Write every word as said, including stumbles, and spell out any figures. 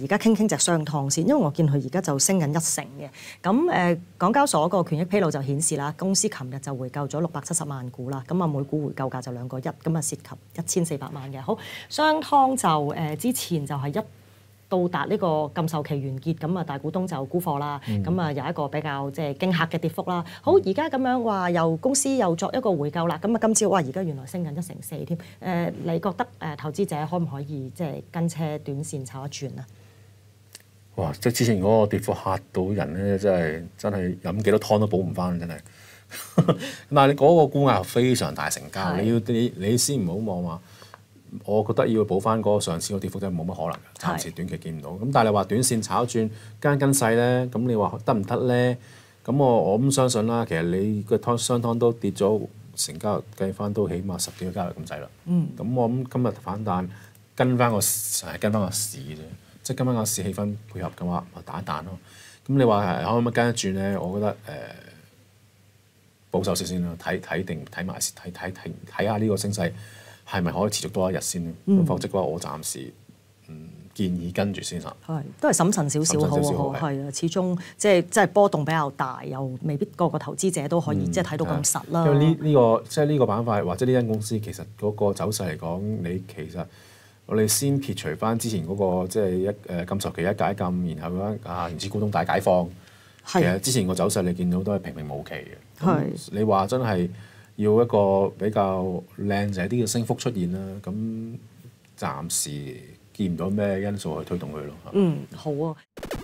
而家傾傾隻商湯先，因為我見佢而家就升緊一成嘅。咁誒、呃，港交所個權益披露就顯示啦，公司琴日就回購咗六百七十萬股啦，咁啊每股回購價就兩個一，咁啊涉及一千四百萬嘅。好，商湯就誒、呃、之前就係一到達呢個禁售期完結，咁啊大股東就沽貨啦，咁啊、嗯、有一個比較即係驚嚇嘅跌幅啦。好，而家咁樣話又公司又作一個回購啦，咁啊今朝哇而家原來升緊一成四添。誒、呃，你覺得誒、呃、投資者可唔可以即係跟車短線炒一轉啊？ 哇！即係之前嗰個跌幅嚇到人咧，真係真係飲幾多湯都補唔翻，真係。但係你嗰個沽壓非常大成交，是你要你你先唔好望話。我覺得要補翻嗰個上次個跌幅真係冇乜可能，暫時短期見唔到。咁但係你話短線炒轉間跟細咧，咁你話得唔得咧？咁我我咁相信啦。其實你個湯商湯都跌咗，成交計翻都起碼十幾個交易咁滯啦。嗯。咁我諗今日反彈跟翻個係跟翻個市啫，即係跟翻個市氣氛配合嘅話，咪打一彈咯。咁你話可唔可以跟一轉咧？我覺得誒、呃、保守少先啦，睇睇定睇埋睇睇睇睇下呢個升勢。係咪可以持續多一日先咧？咁、嗯、否則嘅話，我暫時嗯建議跟住先啦。係， 都係審慎少少好喎。係啊，始終即係即係波動比較大，又未必個個投資者都可以、嗯、即係睇到咁實啦。 因為呢、這、呢個即係呢個板塊或者呢間公司，其實嗰個走勢嚟講，你其實我哋先撇除翻之前嗰、那個即係一誒禁售期一解禁，然後咧啊原始股東大解放，是其實之前個走勢你見到都係平平無奇嘅。係是，你話真係。要一個比較靚仔啲嘅升幅出現啦，咁暫時見唔到咩因素去推動佢咯。 嗯，好啊。